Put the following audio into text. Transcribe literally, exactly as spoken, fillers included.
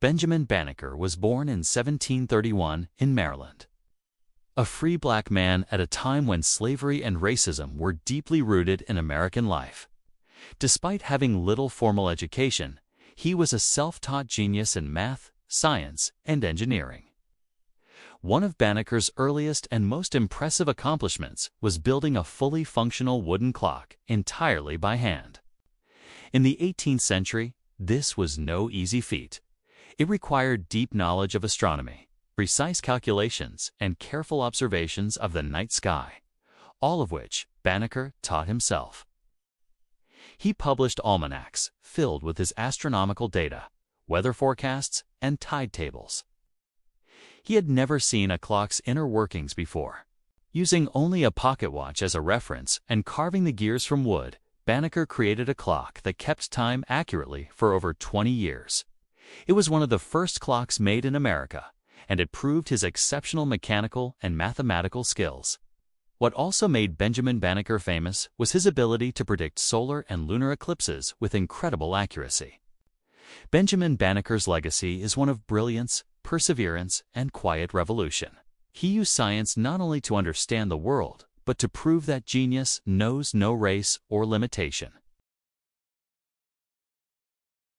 Benjamin Banneker was born in seventeen thirty-one in Maryland. A free black man at a time when slavery and racism were deeply rooted in American life. Despite having little formal education, he was a self-taught genius in math, science, and engineering. One of Banneker's earliest and most impressive accomplishments was building a fully functional wooden clock entirely by hand. In the eighteenth century, this was no easy feat. It required deep knowledge of astronomy, precise calculations, and careful observations of the night sky, all of which Banneker taught himself. He published almanacs filled with his astronomical data, weather forecasts, and tide tables. He had never seen a clock's inner workings before. Using only a pocket watch as a reference and carving the gears from wood, Banneker created a clock that kept time accurately for over twenty years. It was one of the first clocks made in America, and it proved his exceptional mechanical and mathematical skills. What also made Benjamin Banneker famous was his ability to predict solar and lunar eclipses with incredible accuracy. Benjamin Banneker's legacy is one of brilliance, perseverance, and quiet revolution. He used science not only to understand the world, but to prove that genius knows no race or limitation.